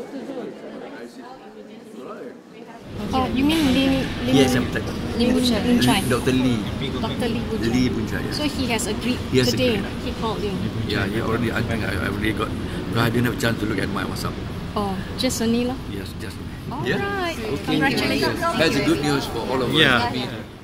Oh, you mean Lim Yes, Boon Chye? Dr. Lee. Dr. Lee Boon Chye. Lee Boon Chye, yes. So he has agreed He has today. agreed. He called you. Yeah, he already. I think I already got. But I didn't have a chance to look at my WhatsApp. Oh, just only lah. Yes, just. All Yeah. right. Okay. Congratulations. That's a good news for all of us. Yeah.